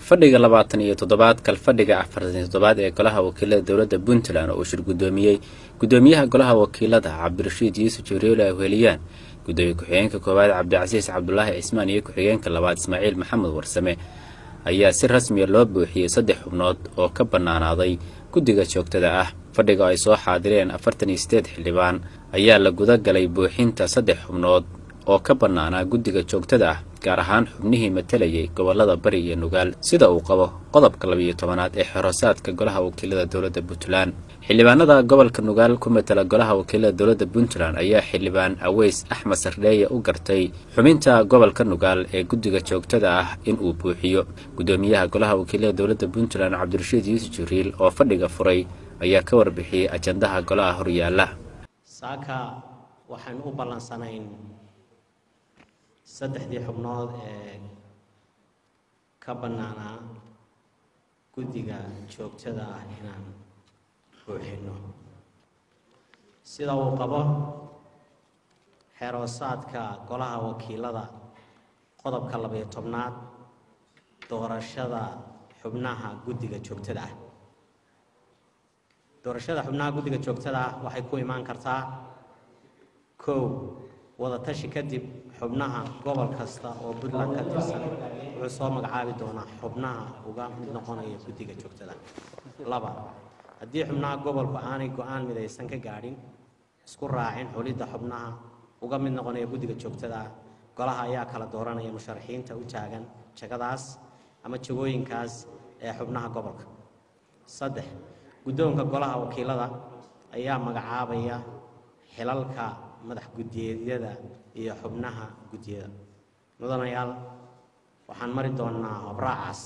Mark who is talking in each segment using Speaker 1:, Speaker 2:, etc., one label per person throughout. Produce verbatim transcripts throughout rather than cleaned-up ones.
Speaker 1: fadhiga labaatan iyo toddobaad kal fadhiga afartan iyo toddobaad ee golaha wakiilada dowladda Puntland oo shir gudoomiyay gudoomiyaha golaha wakiilada Cabdirashiid Yuusuf Jibriil ay weeliyaan gudoomiye ku-xigeenka koowaad Cabdicasiis Cabdullaahi Cismaan iyo ku-xigeenka labaad Ismaaciil Maxamed Warsame ayaa si rasmi ah loo buuxiyay saddex xubnood oo ka banaanaaday guddiga joogtada ah. fadhiga ay soo xaadireen afartan iyo siddeed xildhibaan ayaa la guda galay buuxinta saddex xubnood oo ka banaanaa guddiga joogtada ah, gaar ahaan xubnihii matalayay gobolada Bari iyo Nugaal sida uu qabo qodobka laba iyo tobanaad ee xoroosaadka golaha wakiilada dowladda Puntland. xildhibaanada gobolka Nugaal ku matala golaha wakiilada dowladda Puntland ayaa xildhibaan Aweys Axmed Sardheeye u gartay xubinta gobolka Nugaal ee guddiga joogtada ah in uu buuxiyo. gudoomiyaha golaha wakiilada dowladda Puntland Cabdirashiid Yuusuf Jibriil oo fadhiga furay ayaa ka warbixiyay ajandaha golaha horyaala.
Speaker 2: saaka waxaan u balansanayn saddexdii xubnood ee ka banaanaa guddiga joogtada ah inaan buuxino sida uu qabo xeroosaadka golaha wakiilada qodobka laba iyo tobnaad doorashada xubnaha guddiga joogtada ah. doorashada xubnaha guddiga joogtada ah waxay ku imaan kartaa kow wada tashi kadib xubnaha gobol kasta oo Puntland ka tirsan wuxuu soo magacaabi doonaa xubnaha uga mid noqonaya guddiga joogtada. laba haddii xubnaha gobolku aanay go'aan midaysan ka gaadhin isku raacin xulidda xubnaha uga mid noqonaya guddiga joogtada golaha ayaa kala dooranaya musharaxiinta u taagan jagadaas ama jagooyinkaas ee xubnaha gobolka. saddex guddoonka golaha wakiilada ayaa magacaabaya xilalka madax guddiyada iyo xubnaha guddiyada. mudanayaal waxaan mari doonaa habraacaas.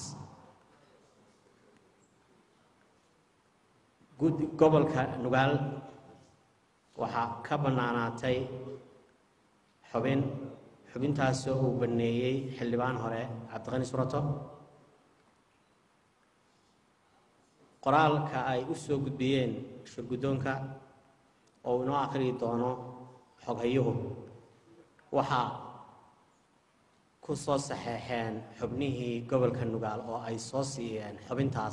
Speaker 2: guddi gobolka Nugaal waxaa ka banaanaatay xubin xubintaas oo uu baneeyay xildhibaan hore Cabdiqani Surato. qoraalka ay u soo gudbiyeen shir guddoonka oo inoo akhri doono xoghayuhu waxaa ku soo saxeexeen xubnihii gobolka Nugaal oo ay soo siiyeen xubintaas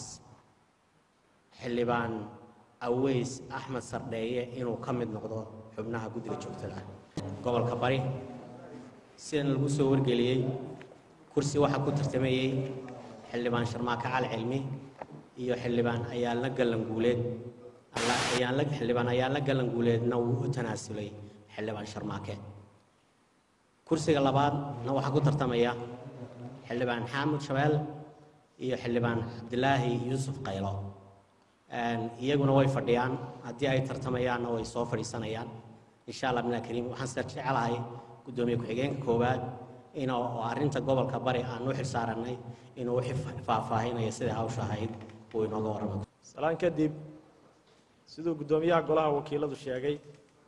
Speaker 2: xildhibaan Aweys Axmed Sardheeye inuu ka mid noqdo xubnaha guddiga joogtada gobolka Bari. sidaan lagu soo wargeliyay kursi waxa ku tartamayay xildhibaan Sharmaake Cali Cilmi iyo xildhibaan ayaa la galan guuleed ayaa la xildhibaan ayaa la galan guuleedna uu u tanaasulay xildhibaan Sharmaake. kursiga labaadna waxa ku tartamaya xildhibaan Xaamud Shabeel iyo xildhibaan Cabdilaahi Yuusuf Qaylo. aan iyaguna way fadhiyaan haddii ay tartamayaanna way soo fadhiisanayaan insha Allah mina kariim. waxaan sar jecelahay gudoomiye ku-xigeenka koowaad inuu arrinta gobolka Bari aan u xilsaaranay inuu faahfaahinayo sida hawsha ahayd uu inooga warramo.
Speaker 3: salaan kadib sidoo gudoomiyaha golaha wakiiladu sheegay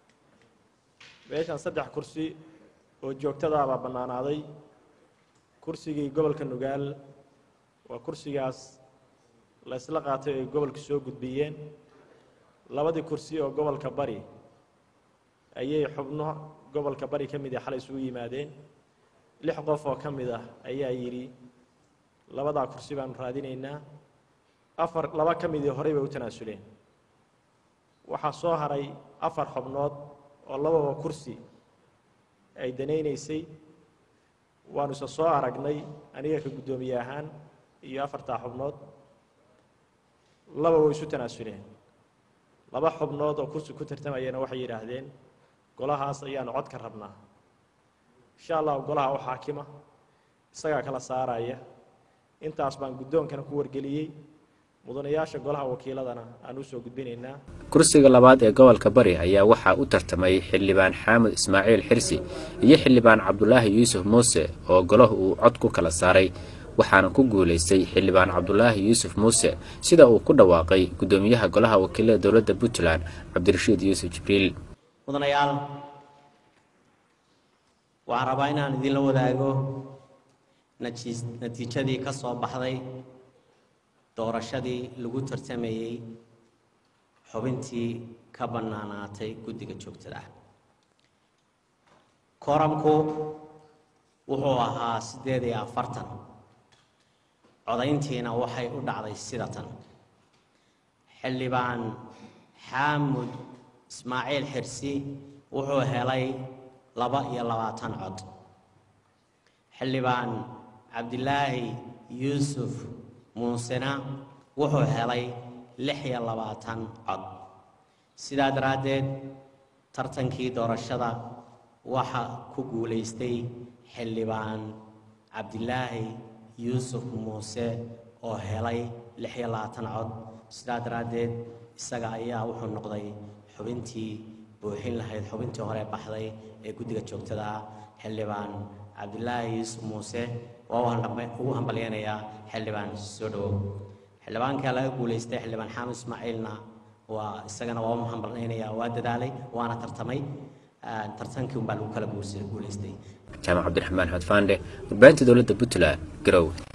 Speaker 3: meeshan saddex kursi oo joogtada ah banaanaaday. kursigii gobolka Nugaal waa kursigaas la isla qaatay ee gobolka soo gudbiyeen. labadii kursi oo gobolka Bari ayay xubno gobolka Bari ka mid ah xalay isugu yimaadeen. lix qof oo ka mid ah ayaa yiri labada kursi baan raadinaynaa. afar laba ka mid ah horey bay u tanaasuleen. waxaa soo haray afar xubnood oo labada kursi ay danaynaysay. waanu soo aragnay aniga ka gudoomiye ahaan iyo afarta xubnood laba way isu tanaasuleen. laba xubnood oo kursi ku tartamayana waxay yiraahdeen golahaas ayaan cod ka rabnaa. insha Allah golaha oo xaakima isaga kala saaraya. intaas baan guddoonkana ku wargeliyay mudanayaasha golaha wakiiladana aan u soo gudbinaynaa.
Speaker 1: kursiga labaad ee gobolka Bari ayaa waxa u tartamay xildhibaan Xaamud Ismaaciil Xirsi iyo xildhibaan Cabdullaahi Yuusuf Muuse oo golahu uu cod ku kala saaray, waxaana ku guuleystay xildhibaan Cabdullaahi Yuusuf Muuse sida uu ku dhawaaqay gudoomiyaha golaha wakiilada dowladda Puntland Cabdirashiid Yuusuf Jibriil.
Speaker 2: mudanayaal waxaan rabaa inaan idin la wadaago natiijadii ka soo baxday doorashadii lagu tartamayay xubintii ka banaanaatay guddiga joogtada ah. kooramku wuxuu ahaa siddeed iyo afartan codayntiina waxay u dhacday sida tan xildhibaan xaamud ismaaciil xirsi wuxuu helay laba iyo labaatan cod xildhibaan cabdilaahi yuusuf muusena wuxuu helay lix iyo labaatan cod sidaa daraaddeed tartankii doorashada waxa ku guulaystay xildhibaan cabdilaahi yuusuf muuse oo helay lix iyo labaatan cod sidaa daraaddeed isaga ayaa wuxuu noqday xubintii buuxin lahayd xubintii hore baxday ee guddiga joogtada ah xildhibaan cabdilaahi yuusuf muuse waa ugu hambalyeynayaa xildhibaan soo dhawow xildhibaanka laga guulaystay xildhibaan xaamud ismaaciilna waa isagana waa u hambalyeynayaa waa dadaalay waana tartamay tartankii unbaa lagu kala guulaystay
Speaker 1: jaamac cabdiraxmaan xadfaande warbaahinta dowladda puntland garowe